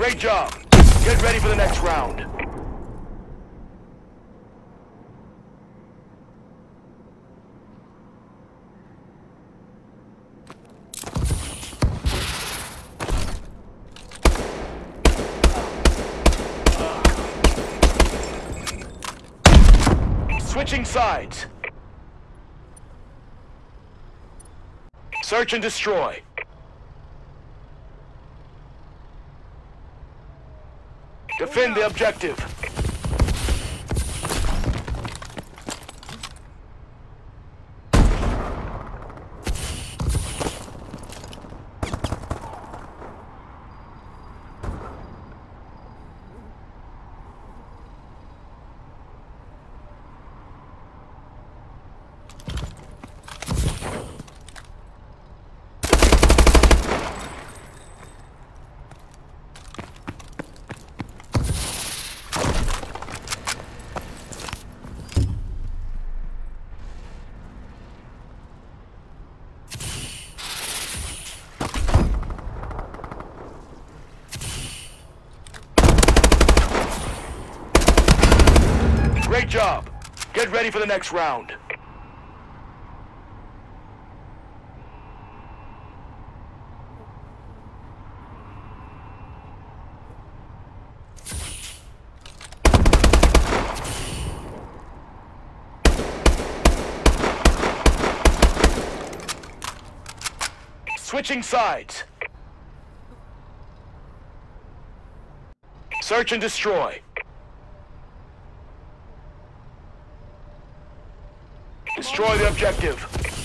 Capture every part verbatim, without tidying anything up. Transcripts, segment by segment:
Great job. Get ready for the next round. Switching sides. Search and destroy. Defend the objective. Great job. Get ready for the next round. Switching sides. Search and destroy. Destroy the objective.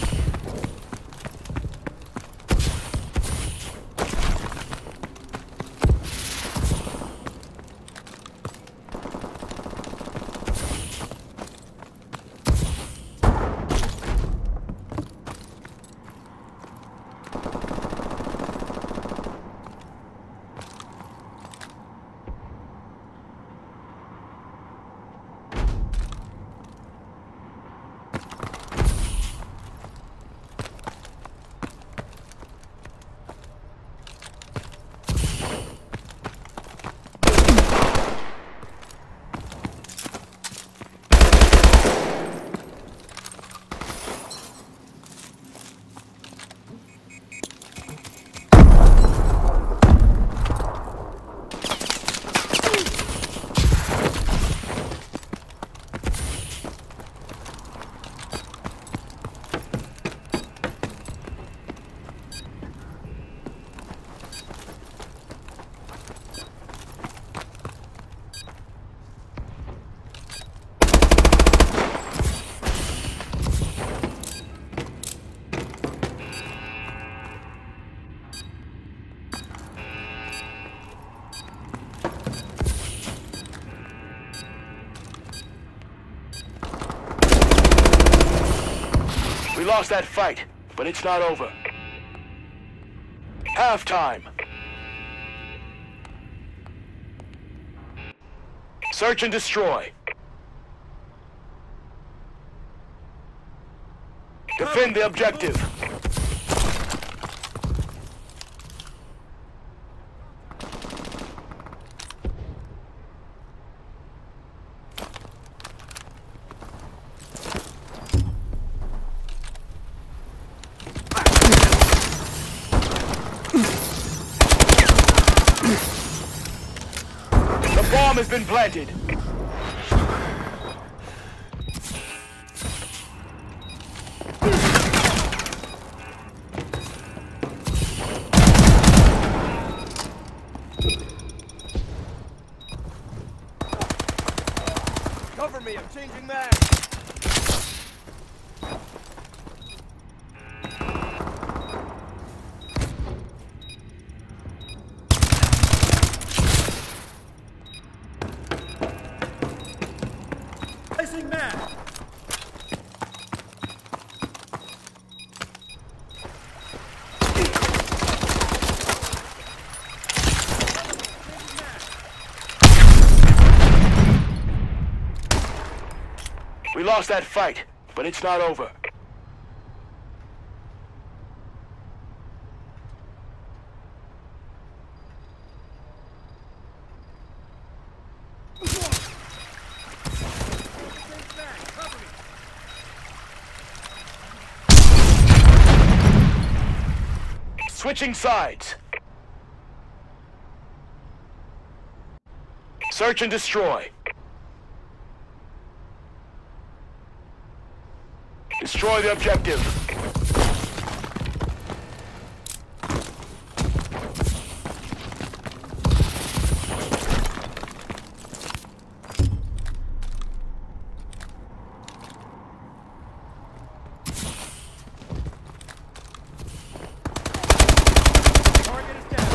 We lost that fight, but it's not over. Halftime. Search and destroy. Defend the objective. The bomb has been planted. Cover me, I'm changing mag. Placing mag. We lost that fight, but it's not over. Switching sides. Search and destroy. Destroy the objective. Target is down.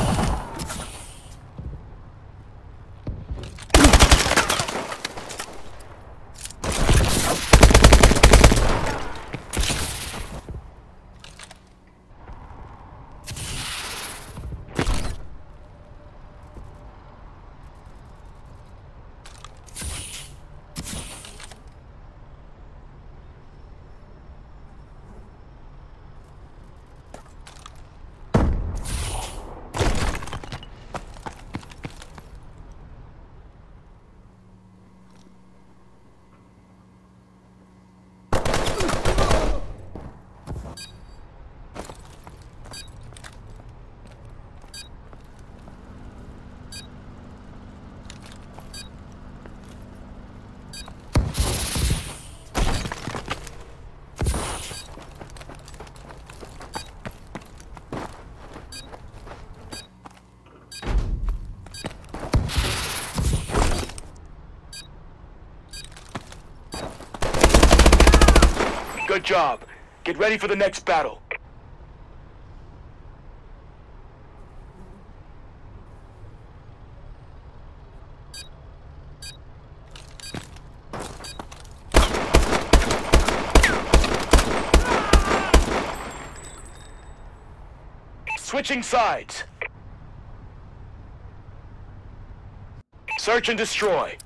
Good job. Get ready for the next battle. Switching sides. Search and destroy.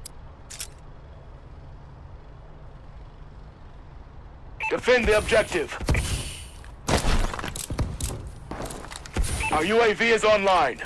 Defend the objective. Our U A V is online.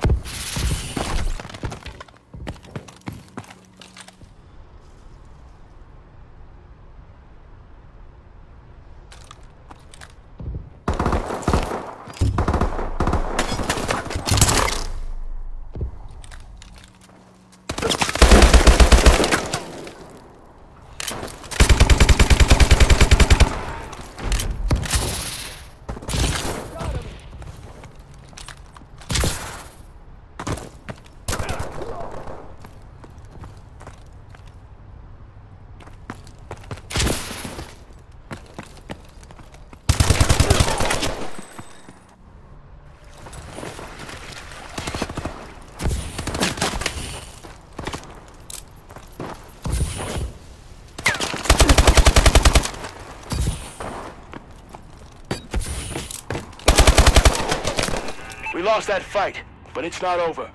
We lost that fight, but it's not over.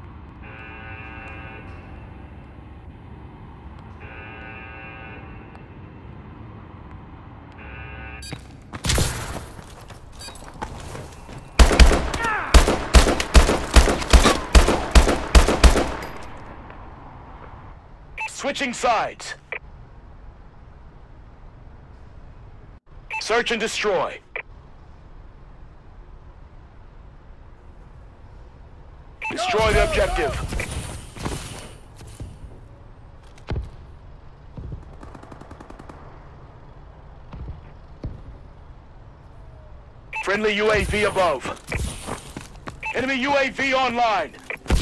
Switching sides. Search and destroy. Destroy the objective. Friendly U A V above. Enemy U A V online.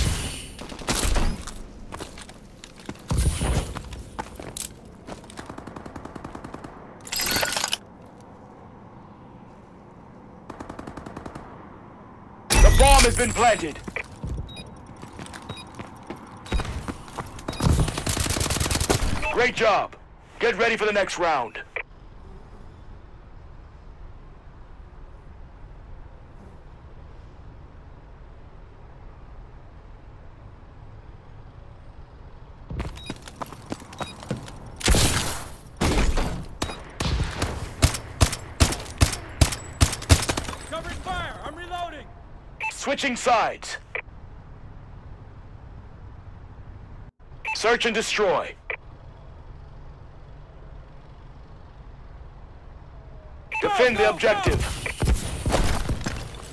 The bomb has been planted. Great job. Get ready for the next round. Covering fire! I'm reloading! Switching sides. Search and destroy. Defend the objective.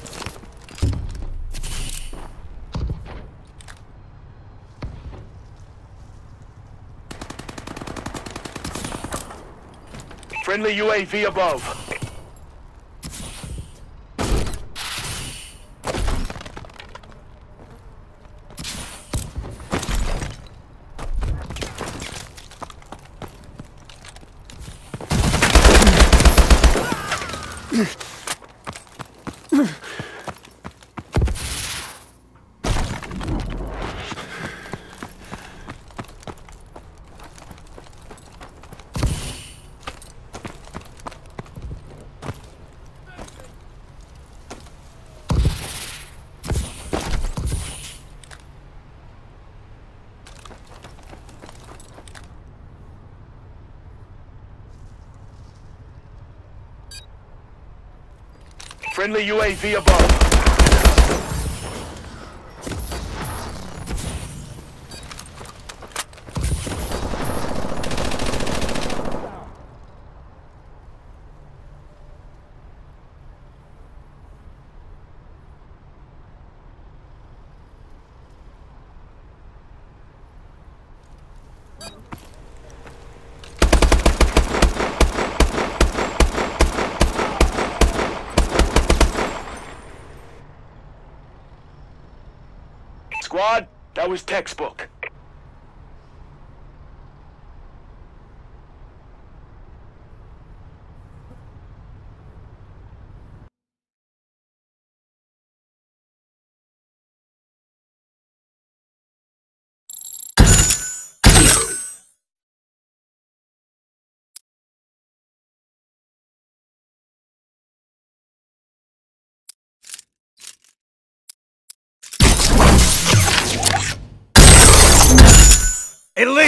Friendly U A V above. Friendly U A V above. Squad, that was textbook. Elite!